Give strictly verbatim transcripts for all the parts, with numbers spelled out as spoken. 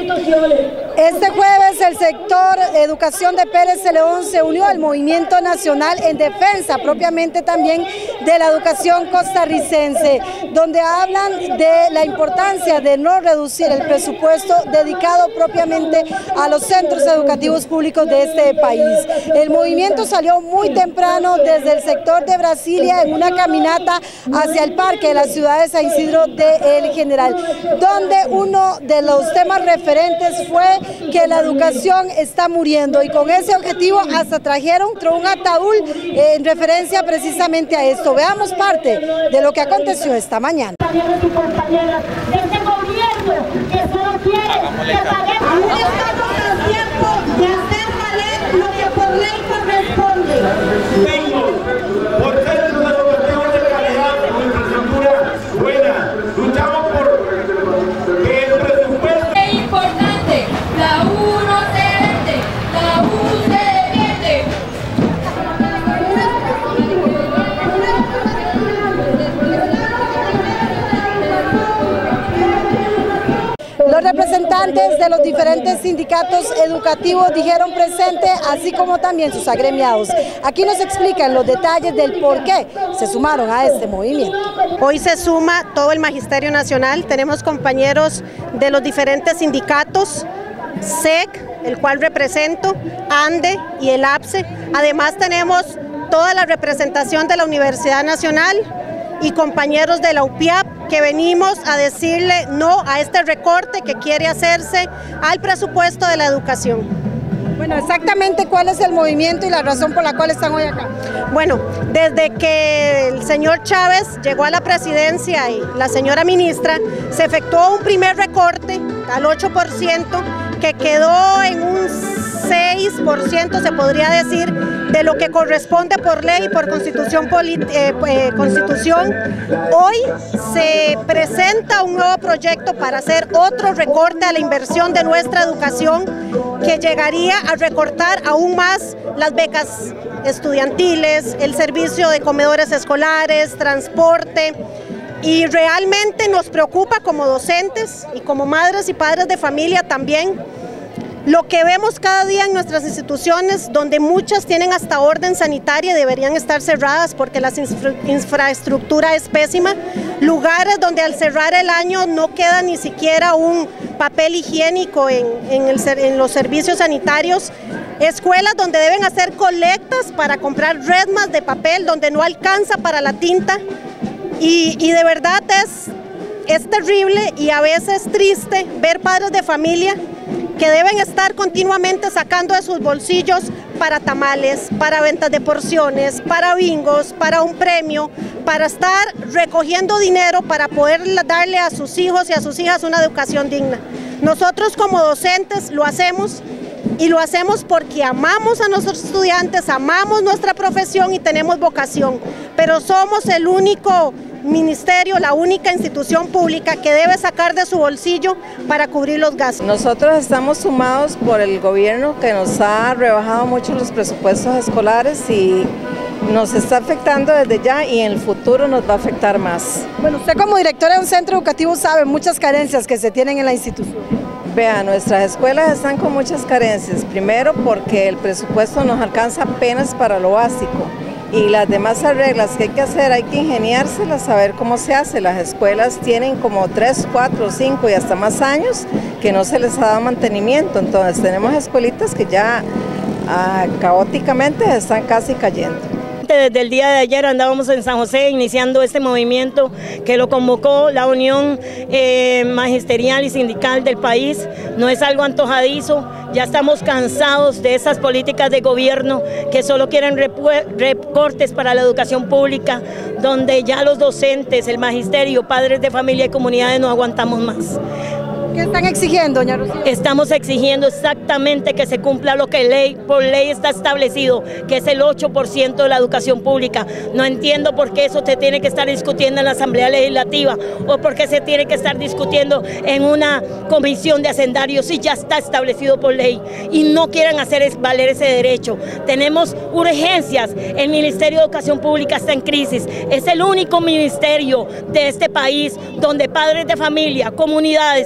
Este jueves el sector Educación de Pérez Celedón se unió al movimiento nacional en defensa propiamente también de la educación costarricense, donde hablan de la importancia de no reducir el presupuesto dedicado propiamente a los centros educativos públicos de este país. El movimiento salió muy temprano desde el sector de Brasilia en una caminata hacia el parque de la ciudad de San Isidro de El General, donde uno de los temas referentes fue que la educación está muriendo, y con ese objetivo hasta trajeron un ataúd en referencia precisamente a esto. Veamos parte de lo que aconteció esta mañana. Compañeros y compañeras de este gobierno que solo quiere que paguemos. Aún estamos en tiempo de hacer valer lo que por ley corresponde. Tengo por centros educativos de calidad con infraestructura buena. Luchamos por que el presupuesto. Es importante, la U no se vende, la U se defiende. Los representantes de los diferentes sindicatos educativos dijeron presente, así como también sus agremiados. Aquí nos explican los detalles del por qué se sumaron a este movimiento. Hoy se suma todo el Magisterio Nacional, tenemos compañeros de los diferentes sindicatos, S E C, el cual represento, ANDE y el A P S E. Además tenemos toda la representación de la Universidad Nacional y compañeros de la U P I A P, que venimos a decirle no a este recorte que quiere hacerse al presupuesto de la educación. Bueno, exactamente cuál es el movimiento y la razón por la cual están hoy acá. Bueno, desde que el señor Chávez llegó a la presidencia y la señora ministra, se efectuó un primer recorte al ocho por ciento que quedó en un seis por ciento, se podría decir, de lo que corresponde por ley y por constitución, eh, eh, constitución. Hoy se presenta un nuevo proyecto para hacer otro recorte a la inversión de nuestra educación, que llegaría a recortar aún más las becas estudiantiles, el servicio de comedores escolares, transporte. Y realmente nos preocupa como docentes y como madres y padres de familia también lo que vemos cada día en nuestras instituciones, donde muchas tienen hasta orden sanitaria y deberían estar cerradas porque la infra infraestructura es pésima. Lugares donde al cerrar el año no queda ni siquiera un papel higiénico en, en, el, en los servicios sanitarios. Escuelas donde deben hacer colectas para comprar resmas de papel, donde no alcanza para la tinta. Y, y de verdad es, es terrible y a veces triste ver padres de familia que deben estar continuamente sacando de sus bolsillos para tamales, para ventas de porciones, para bingos, para un premio, para estar recogiendo dinero para poder darle a sus hijos y a sus hijas una educación digna. Nosotros como docentes lo hacemos y lo hacemos porque amamos a nuestros estudiantes, amamos nuestra profesión y tenemos vocación, pero somos el único ministerio, la única institución pública que debe sacar de su bolsillo para cubrir los gastos. Nosotros estamos sumados por el gobierno que nos ha rebajado mucho los presupuestos escolares y nos está afectando desde ya y en el futuro nos va a afectar más. Bueno, usted como directora de un centro educativo sabe muchas carencias que se tienen en la institución. Vea, nuestras escuelas están con muchas carencias, primero porque el presupuesto nos alcanza apenas para lo básico. Y las demás arreglas que hay que hacer, hay que ingeniárselas, saber cómo se hace. Las escuelas tienen como tres, cuatro, cinco y hasta más años que no se les ha dado mantenimiento. Entonces tenemos escuelitas que ya ah, caóticamente están casi cayendo. Desde el día de ayer andábamos en San José iniciando este movimiento que lo convocó la Unión eh, Magisterial y Sindical del país. No es algo antojadizo, ya estamos cansados de esas políticas de gobierno que solo quieren recortes para la educación pública, donde ya los docentes, el magisterio, padres de familia y comunidades no aguantamos más. ¿Qué están exigiendo, doña Rocío? Estamos exigiendo exactamente que se cumpla lo que ley por ley está establecido, que es el ocho por ciento de la educación pública. No entiendo por qué eso se tiene que estar discutiendo en la Asamblea Legislativa o por qué se tiene que estar discutiendo en una comisión de hacendarios si ya está establecido por ley y no quieren hacer valer ese derecho. Tenemos urgencias, el Ministerio de Educación Pública está en crisis, es el único ministerio de este país donde padres de familia, comunidades y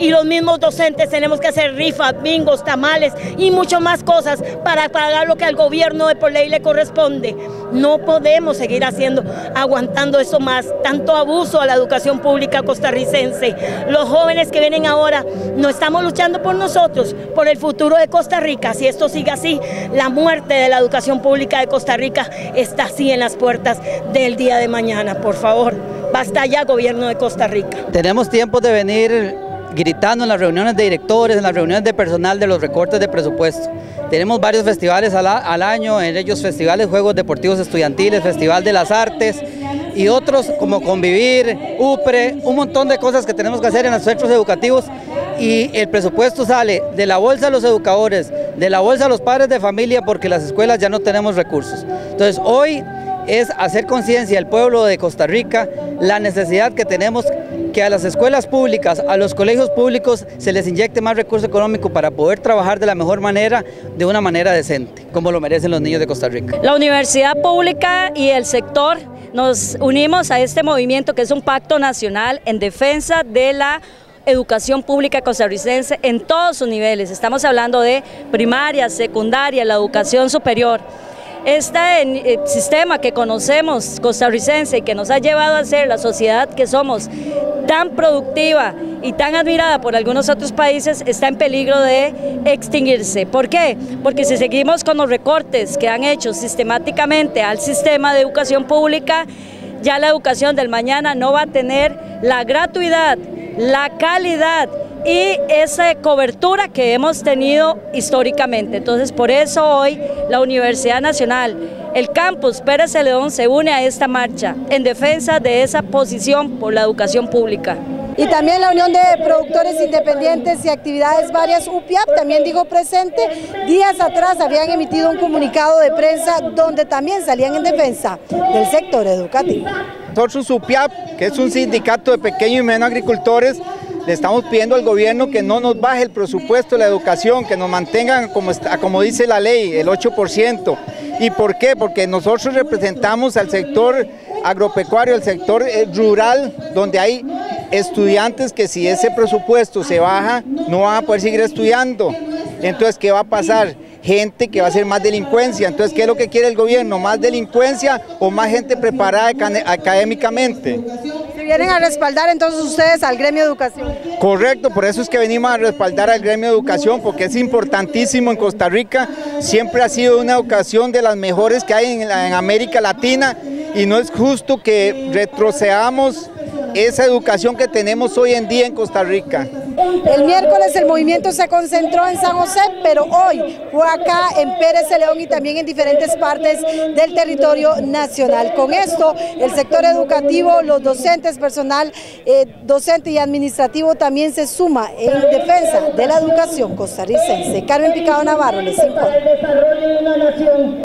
y los mismos docentes tenemos que hacer rifas, bingos, tamales y mucho más cosas para pagar lo que al gobierno de por ley le corresponde. No podemos seguir haciendo, aguantando eso más, tanto abuso a la educación pública costarricense. Los jóvenes que vienen ahora no estamos luchando por nosotros, por el futuro de Costa Rica. Si esto sigue así, la muerte de la educación pública de Costa Rica está así en las puertas del día de mañana. Por favor, basta ya, gobierno de Costa Rica. Tenemos tiempo de venir gritando en las reuniones de directores, en las reuniones de personal de los recortes de presupuesto. Tenemos varios festivales al, al año, en ellos festivales, Juegos Deportivos Estudiantiles, Festival de las Artes y otros como Convivir, UPRE, un montón de cosas que tenemos que hacer en los centros educativos, y el presupuesto sale de la bolsa de los educadores, de la bolsa de los padres de familia, porque las escuelas ya no tenemos recursos. Entonces hoy es hacer conciencia al pueblo de Costa Rica la necesidad que tenemos que a las escuelas públicas, a los colegios públicos se les inyecte más recurso económico para poder trabajar de la mejor manera, de una manera decente, como lo merecen los niños de Costa Rica. La universidad pública y el sector nos unimos a este movimiento que es un pacto nacional en defensa de la educación pública costarricense en todos sus niveles. Estamos hablando de primaria, secundaria, la educación superior. Este sistema que conocemos costarricense y que nos ha llevado a ser la sociedad que somos, tan productiva y tan admirada por algunos otros países, está en peligro de extinguirse. ¿Por qué? Porque si seguimos con los recortes que han hecho sistemáticamente al sistema de educación pública, ya la educación del mañana no va a tener la gratuidad, la calidad y esa cobertura que hemos tenido históricamente. Entonces, por eso hoy la Universidad Nacional, el campus Pérez Celedón, se une a esta marcha en defensa de esa posición por la educación pública. Y también la Unión de Productores Independientes y Actividades Varias, U P I A P, también dijo presente. Días atrás habían emitido un comunicado de prensa donde también salían en defensa del sector educativo. Nosotros, U P I A P, que es un sindicato de pequeños y medianos agricultores, le estamos pidiendo al gobierno que no nos baje el presupuesto de la educación, que nos mantengan como, como dice la ley, el ocho por ciento. ¿Y por qué? Porque nosotros representamos al sector agropecuario, al sector rural, donde hay estudiantes que si ese presupuesto se baja, no van a poder seguir estudiando. Entonces, ¿qué va a pasar? Gente que va a hacer más delincuencia. Entonces, ¿qué es lo que quiere el gobierno? ¿Más delincuencia o más gente preparada académicamente? ¿Se vienen a respaldar entonces ustedes al gremio de educación? Correcto, por eso es que venimos a respaldar al gremio de educación, porque es importantísimo en Costa Rica. Siempre ha sido una educación de las mejores que hay en, la, en América Latina, y no es justo que retrocedamos esa educación que tenemos hoy en día en Costa Rica. El miércoles el movimiento se concentró en San José, pero hoy fue acá en Pérez Celedón y también en diferentes partes del territorio nacional. Con esto, el sector educativo, los docentes, personal eh, docente y administrativo también se suma en defensa de la educación costarricense. Carmen Picado Navarro les informa.